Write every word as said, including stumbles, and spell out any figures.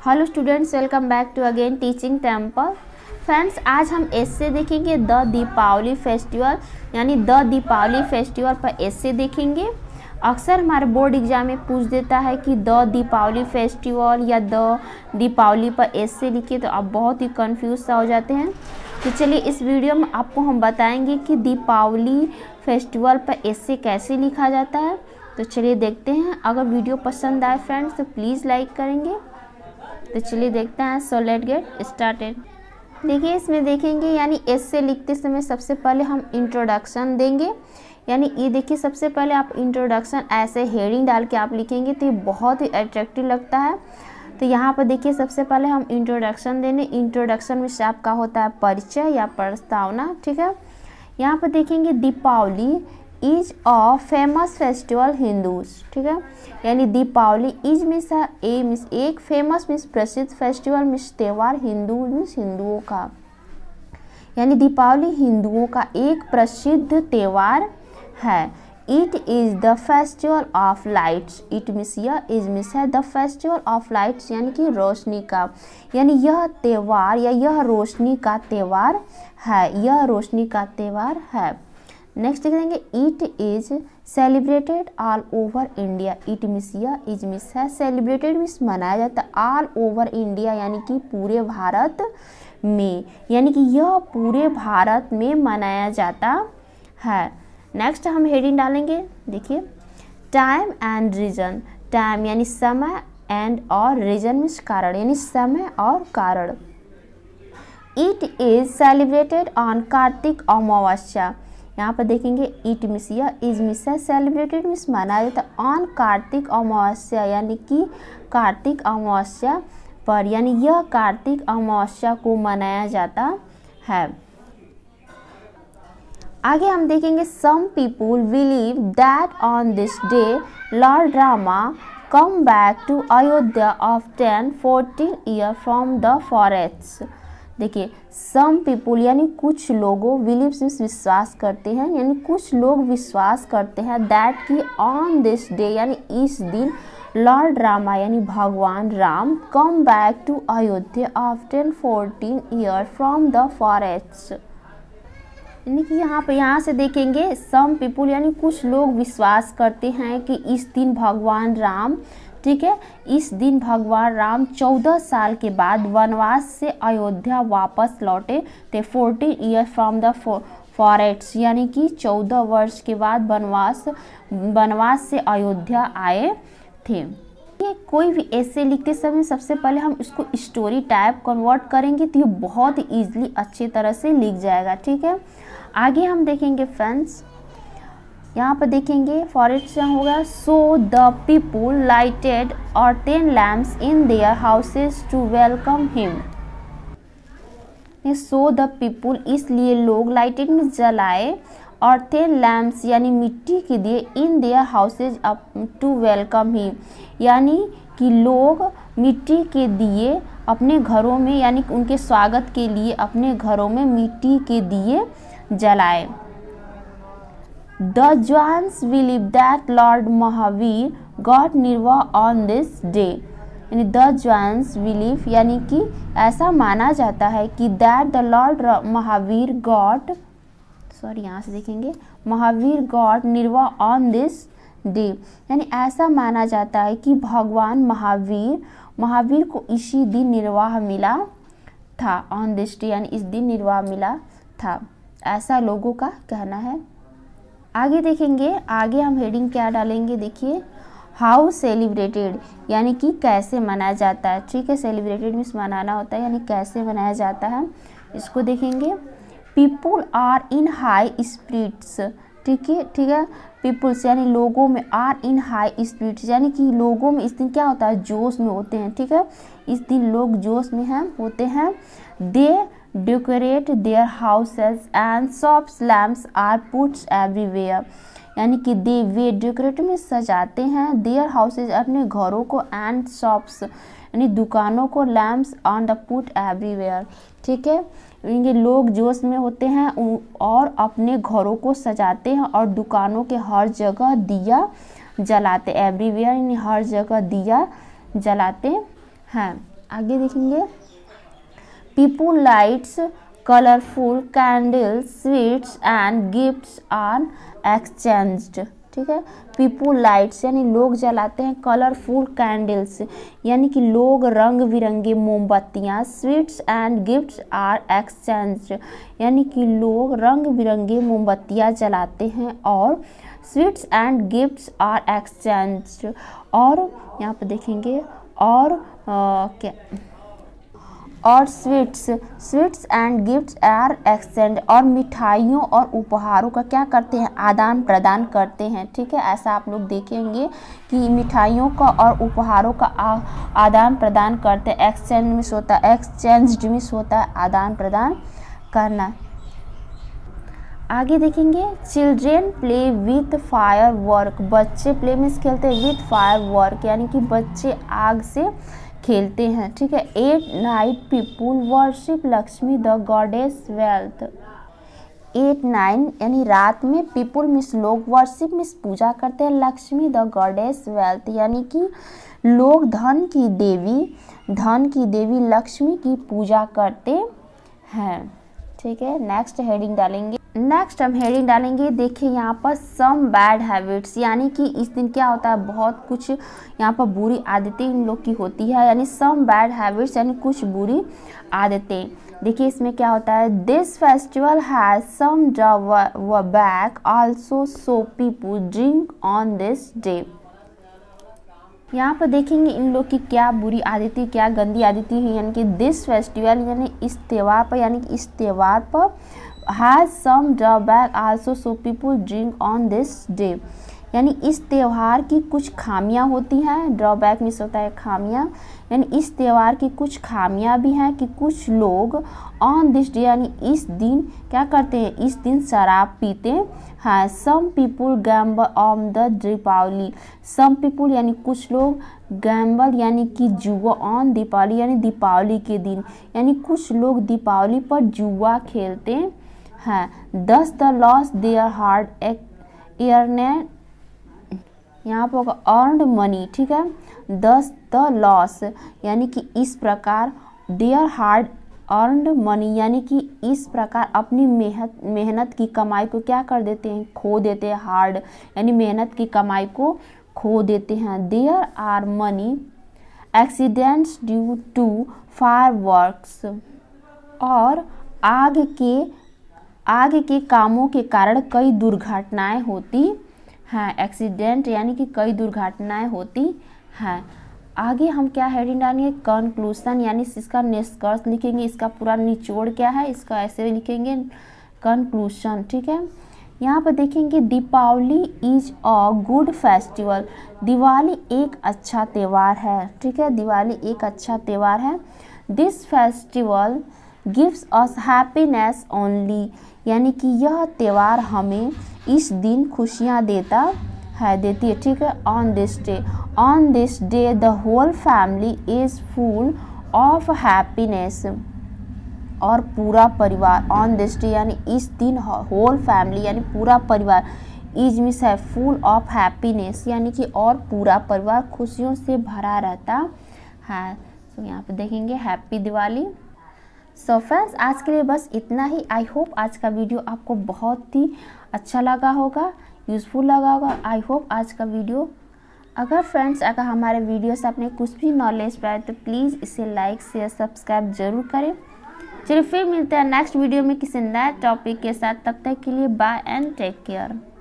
Hello students, welcome back to again teaching temple. Friends, आज हम essay देखेंगे the Deepavali festival, यानी द दीपावली फेस्टिवल पर एस्से देखेंगे। अक्सर हमारे बोर्ड एग्जाम में पूछ देता है कि द दीपावली फेस्टिवल या द दीपावली पर एस्से लिखिए, तो आप बहुत ही कंफ्यूज सा हो जाते हैं। तो चलिए इस वीडियो में आपको हम बताएंगे कि दीपावली फेस्टिवल पर एस्से कैसे लिखा जाता है। तो चलिए देखते हैं। अगर वीडियो पसंद आए फ्रेंड्स तो प्लीज़ लाइक करेंगे। तो चलिए देखते हैं। So let get started. देखिए इसमें देखेंगे, यानी एस्से लिखते समय सबसे पहले हम इंट्रोडक्शन देंगे। यानी ये देखिए, सबसे पहले आप इंट्रोडक्शन ऐसे हेडिंग डाल के आप लिखेंगे तो ये बहुत ही अट्रैक्टिव लगता है। तो यहाँ पर देखिए सबसे पहले हम इंट्रोडक्शन देने इंट्रोडक्शन में से आपका होता है परिचय या प्रस्तावना, ठीक है। यहाँ पर देखेंगे Deepavali is a famous festival Hindus, ठीक है। यानी Deepavali is means A means एक, फेमस मीन्स प्रसिद्ध, फेस्टिवल मीन्स त्यौहार, हिंदू मीन्स हिंदुओं का। यानी दीपावली हिंदुओं का एक प्रसिद्ध त्यौहार है। It is the festival of lights. It means यह, इज मीन्स है द फेस्टिवल ऑफ लाइट्स, यानी कि रोशनी का। यानी यह त्यौहार या यह रोशनी का त्यौहार है, यह रोशनी का त्यौहार है। नेक्स्ट देखेंगे, it is celebrated all over India. It means यह, इज मीन्स है, सेलिब्रेटेड मीन्स मनाया जाता है, ऑल ओवर इंडिया यानी कि पूरे भारत में, यानी कि यह पूरे भारत में मनाया जाता है। नेक्स्ट हम हेडिंग डालेंगे, देखिए टाइम एंड रीजन। टाइम यानी समय, एंड और रीजन मीन्स कारण, यानी समय और कारण। It is celebrated on Kartik Amavasya. यहाँ पर देखेंगे इट मीन्स यह, इज मीन्स है, सेलिब्रेटेड मीन्स मनाया जाता है ऑन कार्तिक अमावस्या, यानी कि कार्तिक अमावस्या पर, यानी यह कार्तिक अमावस्या को मनाया जाता है। आगे हम देखेंगे, some people believe that on this day lord Rama come back to Ayodhya after fourteen year from the forest. देखिए सम पीपुल यानी कुछ लोगों, बिलीव्स मीन्स विश्वास करते हैं, यानी कुछ लोग विश्वास करते हैं दैट कि ऑन दिस डे यानी इस दिन लॉर्ड रामा यानी भगवान Ram come back to Ayodhya after fourteen year from the forest. यानी कि यहाँ पे यहाँ से देखेंगे सम पीपुल यानी कुछ लोग विश्वास करते हैं कि इस दिन भगवान राम, ठीक है, इस दिन भगवान राम चौदह साल के बाद वनवास से अयोध्या वापस लौटे थे। Fourteen year from the forest, यानी कि चौदह वर्ष के बाद वनवास वनवास से अयोध्या आए थे। ये कोई भी ऐसे लिखते समय सबसे पहले हम इसको स्टोरी टाइप कन्वर्ट करेंगे तो ये बहुत ही ईजिली अच्छी तरह से लिख जाएगा, ठीक है। आगे हम देखेंगे फ्रेंड्स, यहाँ पर देखेंगे फॉरेस्ट क्या होगा, सो द पीपुल लाइटेड और ten lamps in their houses to welcome him. So the people इसलिए लोग, लाइटेड में जलाए, और टेन लैम्प्स यानी मिट्टी के दिए, in their houses up to welcome him, यानी कि लोग मिट्टी के दिए अपने घरों में, यानी कि उनके स्वागत के लिए अपने घरों में मिट्टी के दिए जलाए। The Jains believe that Lord Mahavir got निर्वाह on this day। यानी the Jains believe यानी कि ऐसा माना जाता है कि that the Lord Mahavir got, sorry यहाँ से देखेंगे, महावीर got निर्वाह on this day, यानी ऐसा माना जाता है कि भगवान महावीर महावीर को इसी दिन निर्वाह मिला था। on this day यानी इस दिन निर्वाह मिला था, ऐसा लोगों का कहना है। आगे देखेंगे, आगे हम हेडिंग क्या डालेंगे, देखिए हाउ सेलिब्रेटेड, यानी कि कैसे मनाया जाता है, ठीक है। सेलिब्रेटेड मीन्स मनाना होता है, यानी कैसे मनाया जाता है, इसको देखेंगे। People are in high spirits, ठीक है, ठीक है। पीपुल्स यानी लोगों में, आर इन हाई स्पिरिट्स यानी कि लोगों में इस दिन क्या होता है, जोश में होते हैं, ठीक है। इस दिन लोग जोश में हैं होते हैं। They decorate their houses and shops, lamps are puts everywhere, यानी कि दे वे डेकोरेट में सजाते हैं, देयर हाउसेज अपने घरों को, एंड शॉप्स यानी दुकानों को, lamps on the put everywhere, ठीक है। ये लोग जोश में होते हैं और अपने घरों को सजाते हैं और दुकानों के हर जगह दिया जलाते, एवरीवेयर यानी हर जगह दिया जलाते हैं। आगे देखेंगे people lights colourful candles sweets and gifts are exchanged. ठीक है, पीपल लाइट्स यानी लोग जलाते हैं, कलरफुल कैंडल्स यानी कि लोग रंग बिरंगे मोमबत्तियाँ, sweets and gifts are exchanged यानी कि लोग रंग बिरंगे मोमबत्तियाँ जलाते हैं और sweets and gifts are exchanged. और यहाँ पे देखेंगे और आ, क्या और sweets sweets and gifts are exchange और मिठाइयों और उपहारों का क्या करते हैं, आदान प्रदान करते हैं। ठीक है, ऐसा आप लोग देखेंगे कि मिठाइयों का और उपहारों का आ, आदान प्रदान करते हैं। एक्सचेंज मिस होता है, एक्सचेंज्ड मिस होता है आदान प्रदान करना। आगे देखेंगे children play with fire work, बच्चे प्ले मीन्स खेलते हैं, विथ फायर वर्क यानी कि बच्चे आग से खेलते हैं। ठीक है, at night people worship Lakshmi the goddess wealth. At nine यानी रात में पीपुल मीन्स लोग, वर्शिप मीन्स पूजा करते हैं, लक्ष्मी द गॉडेस वेल्थ यानी कि लोग धन की देवी धन की देवी लक्ष्मी की पूजा करते हैं। ठीक है, नेक्स्ट हेडिंग डालेंगे नेक्स्ट हम हेडिंग डालेंगे देखिए यहाँ पर सम बैड हैबिट्स यानी कि इस दिन क्या होता है, बहुत कुछ यहाँ पर बुरी आदतें इन लोग की होती है, यानी सम बैड हैबिट्स यानी कुछ बुरी आदतें। देखिए इसमें क्या होता है, this festival has some drawback also so people drink on this day. यहाँ पर देखेंगे इन लोग की क्या बुरी आदतें, क्या गंदी आदतें हैं, यानी कि दिस फेस्टिवल यानी इस त्यौहार पर यानी कि इस त्यौहार पर has some drawback also so people drink on this day यानी इस त्यौहार की कुछ खामियां होती हैं, ड्रॉबैक मिस होता है खामियां, यानी इस त्यौहार की कुछ खामियां भी हैं कि कुछ लोग ऑन दिस डे यानी इस दिन क्या करते हैं, इस दिन शराब पीते हैं। Some people gamble on the Deepavali, some people यानी कुछ लोग, गैम्बल यानी कि जुआ ऑन दीपावली यानी दीपावली के दिन, यानी कुछ लोग दीपावली पर जुआ खेलते हैं। Thus the loss their hard earned यहाँ पर होगा अर्नड मनी। ठीक है, दस द लॉस यानी कि इस प्रकार, देयर हार्ड अर्नड मनी यानी कि इस प्रकार अपनी मेहनत मेहनत की कमाई को क्या कर देते हैं, खो देते हैं। हार्ड यानी मेहनत की कमाई को खो देते हैं। There are many accidents due to fireworks और आग के आग के कामों के कारण कई दुर्घटनाएं होती हैं। एक्सीडेंट यानी कि कई दुर्घटनाएं होती हैं। आगे हम क्या हेडिंग डालेंगे, कंक्लूजन यानी इसका निष्कर्ष लिखेंगे, इसका पूरा निचोड़ क्या है, इसका ऐसे लिखेंगे कंक्लूजन। ठीक है, यहाँ पर देखेंगे Deepavali is a good festival, Diwali एक अच्छा त्यौहार है। ठीक है, दिवाली एक अच्छा त्यौहार है। This festival gives us happiness only यानी कि यह त्यौहार हमें इस दिन खुशियाँ देता है देती है। ठीक है, on this day on this day the whole family is full of happiness और पूरा परिवार, ऑन दिस डे यानी इस दिन होल फैमिली यानी पूरा परिवार, इज मिस है फुल ऑफ हैप्पीनेस यानी कि और पूरा परिवार खुशियों से भरा रहता है। तो यहाँ पे देखेंगे हैप्पी दिवाली। सो फ्रेंड्स आज के लिए बस इतना ही। आई होप आज का वीडियो आपको बहुत ही अच्छा लगा होगा, यूज़फुल लगा होगा। आई होप आज का वीडियो, अगर फ्रेंड्स अगर हमारे वीडियो से आपने कुछ भी नॉलेज पाया तो प्लीज़ इसे लाइक शेयर सब्सक्राइब जरूर करें। चलिए फिर मिलते हैं नेक्स्ट वीडियो में किसी नए टॉपिक के साथ, तब तक के लिए बाय एंड टेक केयर।